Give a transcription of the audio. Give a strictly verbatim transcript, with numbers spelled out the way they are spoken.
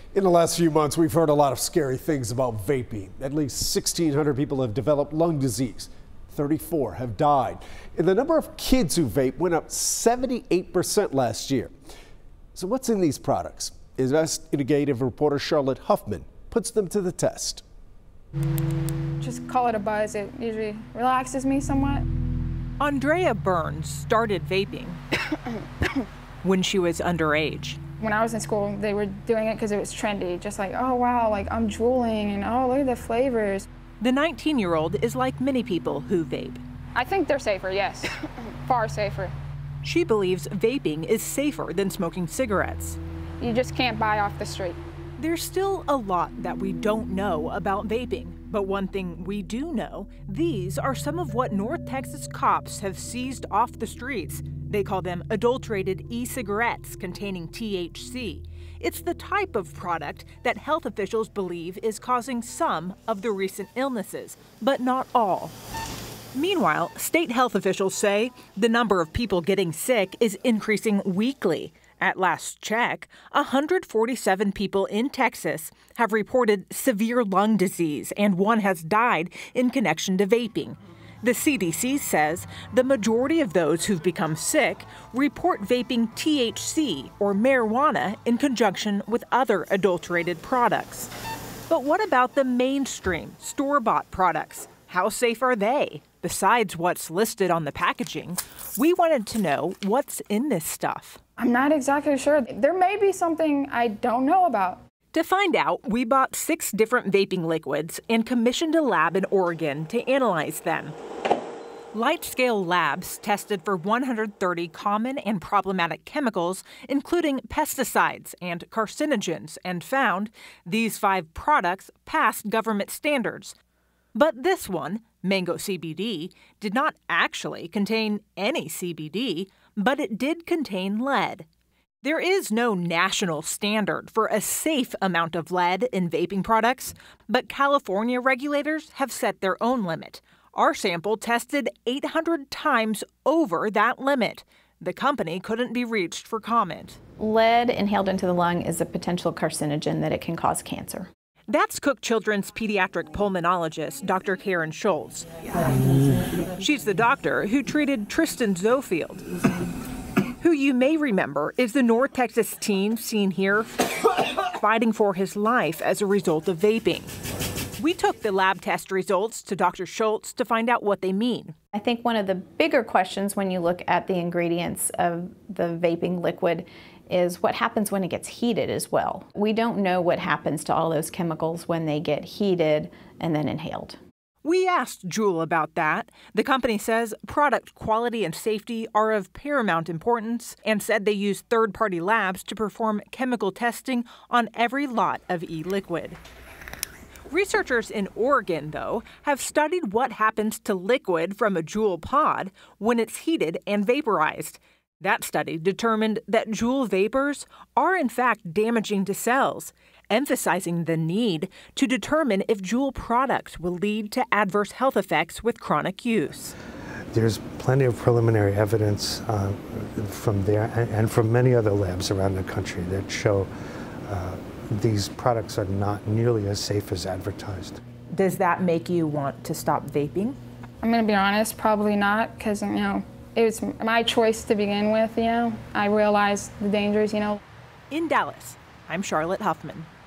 In the last few months, we've heard a lot of scary things about vaping. At least sixteen hundred people have developed lung disease. thirty-four have died. And the number of kids who vape went up seventy-eight percent last year. So what's in these products? Investigative reporter Charlotte Huffman puts them to the test. Just call it a buzz. It usually relaxes me somewhat. Andrea Burns started vaping when she was underage. When I was in school, they were doing it because it was trendy. Just like, oh wow, like I'm drooling and oh, look at the flavors. The nineteen-year-old is like many people who vape. I think they're safer, yes. Far safer. She believes vaping is safer than smoking cigarettes. You just can't buy off the street. There's still a lot that we don't know about vaping. But one thing we do know, these are some of what North Texas cops have seized off the streets. They call them adulterated e-cigarettes containing T H C. It's the type of product that health officials believe is causing some of the recent illnesses, but not all. Meanwhile, state health officials say the number of people getting sick is increasing weekly. At last check, one hundred forty-seven people in Texas have reported severe lung disease, and one has died in connection to vaping. The C D C says the majority of those who've become sick report vaping T H C or marijuana in conjunction with other adulterated products. But what about the mainstream store-bought products? How safe are they? Besides what's listed on the packaging, we wanted to know what's in this stuff. I'm not exactly sure. There may be something I don't know about. To find out, we bought six different vaping liquids and commissioned a lab in Oregon to analyze them. Light-scale labs tested for one hundred thirty common and problematic chemicals, including pesticides and carcinogens, and found these five products passed government standards. But this one, Mango C B D, did not actually contain any C B D, but it did contain lead. There is no national standard for a safe amount of lead in vaping products, but California regulators have set their own limit. Our sample tested eight hundred times over that limit. The company couldn't be reached for comment. Lead inhaled into the lung is a potential carcinogen that it can cause cancer. That's Cook Children's pediatric pulmonologist, Doctor Karen Schultz. She's the doctor who treated Tristan Zofield, who you may remember is the North Texas teen seen here fighting for his life as a result of vaping. We took the lab test results to Doctor Schultz to find out what they mean. I think one of the bigger questions when you look at the ingredients of the vaping liquid is what happens when it gets heated as well. We don't know what happens to all those chemicals when they get heated and then inhaled. We asked Juul about that. The company says product quality and safety are of paramount importance and said they use third-party labs to perform chemical testing on every lot of e-liquid. Researchers in Oregon, though, have studied what happens to liquid from a Juul pod when it's heated and vaporized. That study determined that Juul vapors are in fact damaging to cells, emphasizing the need to determine if Juul products will lead to adverse health effects with chronic use. There's plenty of preliminary evidence uh, from there and from many other labs around the country that show uh, these products are not nearly as safe as advertised. Does that make you want to stop vaping? I'm going to be honest, probably not, because, you know, it was my choice to begin with, you know. I realized the dangers, you know. In Dallas, I'm Charlotte Huffman.